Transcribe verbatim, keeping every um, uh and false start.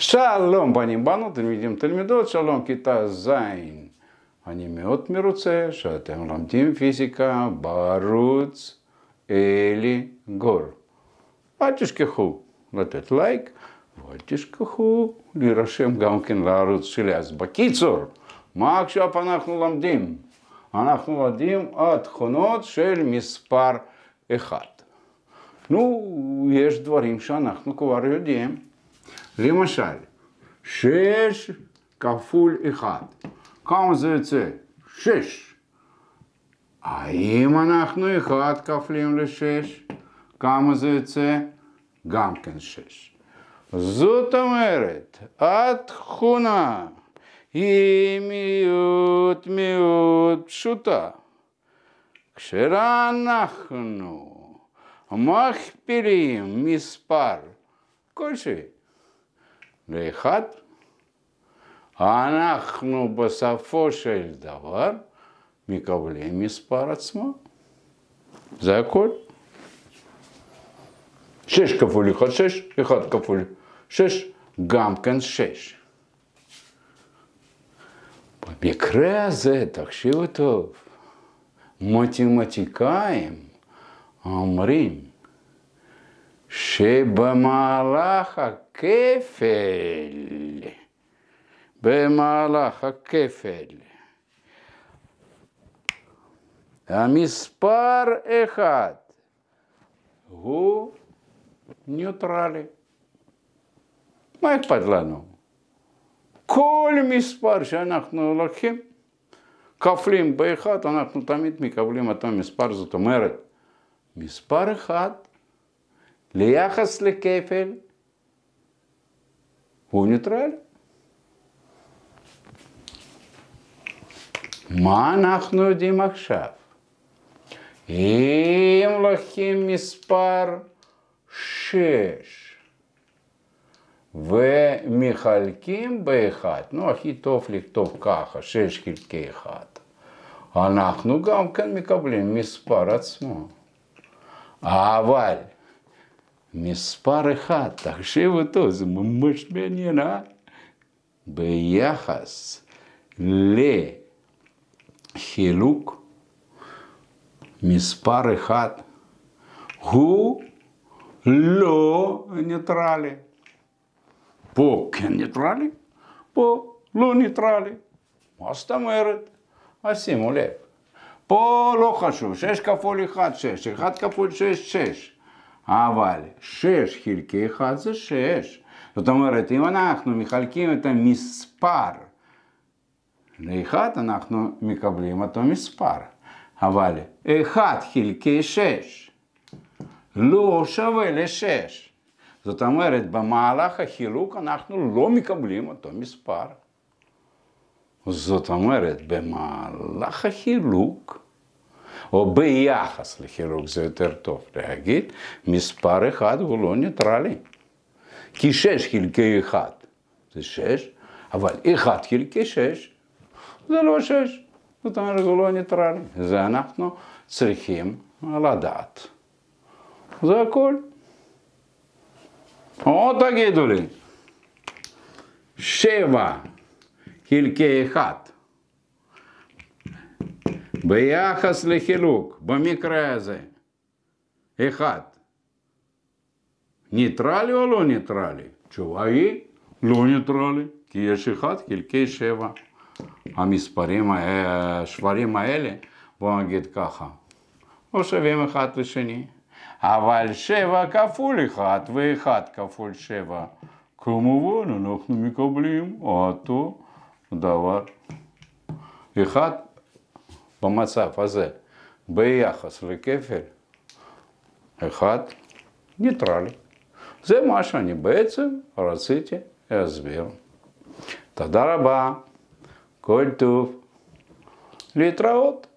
שלום בנים בנות, תלמידים תלמידות, שלום כיתה ז'. אני מאוד מרוצה שאתם לומדים פיזיקה בערוץ אלי גור. אל תשכחו לתת לייק, ואל תשכחו להירשם גם כן לערוץ שלי. אז בקיצור, מה עכשיו אנחנו לומדים? אנחנו לומדים התכונות של מספר אחד. נו, יש דברים שאנחנו כבר יודעים. למשל, שש כפול אחד. כמה זה יוצא? שש. האם אנחנו אחד כפלים לשש? כמה זה יוצא? גם כן שש. זאת אומרת, התכונה היא מאוד מאוד פשוטה. כשאנחנו מכפילים מספר כלשהו לאחד, אנחנו בסופו של דבר מקבלים מספר עצמו. זה הכל. שש כפול אחד, שש, אחד כפול שש, גם כן שש. במקרה הזה, תקשיבו טוב, מתמטיקאים אומרים שבמהלך הכפל, במהלך הכפל, המספר אחד הוא ניוטרלי. מה אכפת לנו? כל מספר שאנחנו לוקחים, כפלים באחד, אנחנו תמיד מקבלים אותו מספר. זאת אומרת, מספר אחד ליחס לכפל הוא ניוטרלי. מה אנחנו יודעים עכשיו? אם לוקחים מספר שש ומחלקים באחד, נו, הכי טוב לכתוב ככה, שש חלקי אחד, אנחנו גם כן מקבלים מספר עצמו. אבל מספר אחד, תחשבו טוב, זה ממש מעניין, אה? ביחס לחילוק, מספר אחד הוא לא ניטרלי. פה כן ניטרלי, פה לא ניטרלי. מה זאת אומרת? אז שימו לב. פה לא חשוב, שש כפול אחד, שש, אחד כפול שש, שש. אבל שש חלקי אחד זה שש. זאת אומרת, אם אנחנו מחלקים את המספר לאחד, אנחנו מקבלים אותו מספר. אבל אחד חלקי שש לא שווה לשש. זאת אומרת, במהלך החילוק אנחנו לא מקבלים אותו מספר. זאת אומרת, במהלך החילוק, או ביחס לחילוק, זה יותר טוב להגיד, מספר אחד הוא לא ניטרלי. כי שש חלקי אחד זה שש, אבל אחד חלקי שש זה לא שש. זאת אומרת, הוא לא ניטרלי. זה אנחנו צריכים לדעת. זה הכל. או תגידו לי, שבע חלקי אחד. ביחס לחילוק, במקרה הזה, אחד, ניטרלי או לא ניטרלי? תשובה היא לא ניטרלי, כי יש אחד חלקי שבע. המספרים, השברים האלה, בואו נגיד ככה, לא שווים אחד לשני. אבל שבע כפול אחד ואחד כפול שבע, כמובן אנחנו מקבלים אותו דבר. אחד במצב הזה, ביחס לכפל, אחד ניטרלי. זה מה שאני בעצם רציתי להסביר. תודה רבה, כל טוב, להתראות.